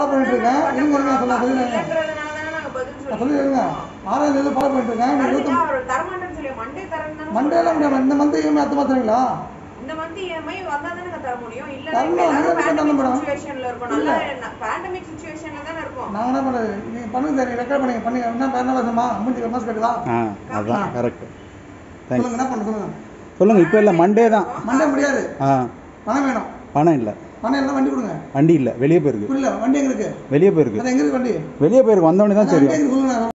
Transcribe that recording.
பண்ணிட்டு இருக்கேன். இருங்க இருங்க சொல்லுங்க. சொல்லிடுங்க. 6ஆம் தேதி ஃபாலோ பண்ணிட்டு இருக்கேன். மண்டேல முடியாது. இந்த மந்த் இஎம்ஐ அடுத்த மாதம் தரீங்களா? இந்த மந்த் இஎம்ஐ வந்தா தானே தர முடியும். இல்ல பேண்டமிக் சிச்சுவேஷன்ல தானே இருக்கும். நான் என்ன பண்றது? நீங்க பண்ணுங்க சார். ரெக்கார்ட் பண்ணுங்க. என்ன பேன வருஷமா? அமௌண்ட் மாசம் கட்டுதா? அதான் கரெக்ட். சொல்லுங்க என்ன பண்ண சொல்லுங்க. சொல்லுங்க. இப்போ இல்லை மண்டே தான். மண்டே முடியாது. பணம் வேணும். பணம் இல்லை. பணம் இல்லை. வண்டி கொடுங்க. வண்டி இல்லை, வெளியே போயிருக்கு. இல்ல வண்டி எங்க இருக்கு? வெளியே போயிருக்கு. அது எங்க இருக்கு வண்டி? வெளியே போயிருக்கு. வந்தவொடனே தான் தெரியும். சொல்லுங்க.